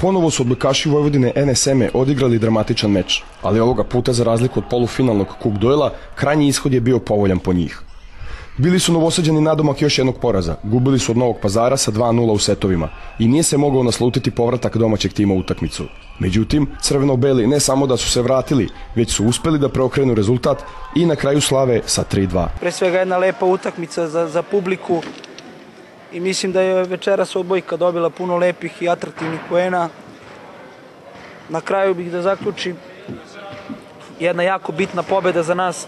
Ponovo su odbojkaši Vojvodine NSM odigrali dramatičan meč, ali ovoga puta za razliku od polufinalnog kup duela, krajnji ishod je bio povoljan po njih. Bili su Novosađani nadomak još jednog poraza, gubili su od Novog Pazara sa 2:0 u setovima i nije se mogao naslutiti povratak domaćeg tima u utakmicu. Međutim, crveno-beli ne samo da su se vratili, već su uspeli da preokrenu rezultat i na kraju slave sa 3:2. Pre svega jedna lepa utakmica za publiku i mislim da je večeras odbojka dobila puno lepih i atraktivnih poena. Na kraju bih da zaključim jedna jako bitna pobeda za nas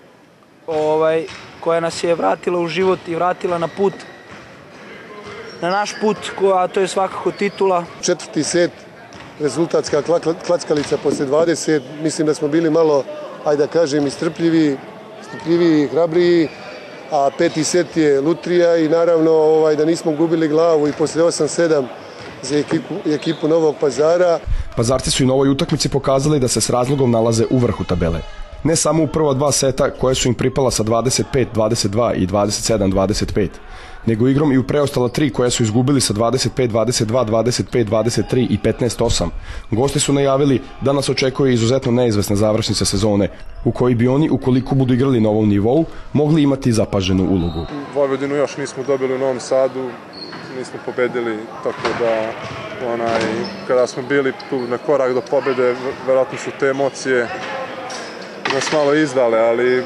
koja nas je vratila u život i vratila na put, na naš put, a to je svakako titula. Četvrti set, rezultatska klackalica posle 20, mislim da smo bili malo, ajde da kažem, strpljiviji i hrabriji, a peti set je lutrija i naravno da nismo gubili glavu i posle 8-7 za ekipu Novog Pazara. Pazarci su i na ovoj utakmici pokazali da se s razlogom nalaze u vrhu tabele. Ne samo u prva dva seta koje su im pripala sa 25-22 i 27-25, nego igrom i u preostala tri koje su izgubili sa 25-22, 25-23 i 15-8. Gosti su najavili da nas očekuje izuzetno neizvesna završnica sezone, u kojoj bi oni, ukoliko budu igrali na ovom nivou, mogli imati zapaženu ulogu. Vojvodinu još nismo dobili u Novom Sadu, nismo pobedili, tako da kada smo bili tu na korak do pobede, verovatno su te emocije nas malo izdale, ali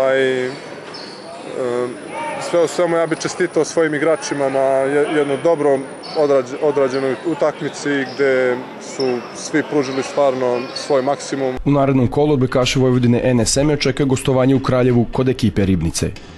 sve u svemu ja bih čestitao svojim igračima na jednoj dobro odrađenoj utakmici gde su svi pružili stvarno svoj maksimum. U narednom kolu odbojkaši Vojvodine NSM očekuje gostovanje u Kraljevu kod ekipe Ribnice.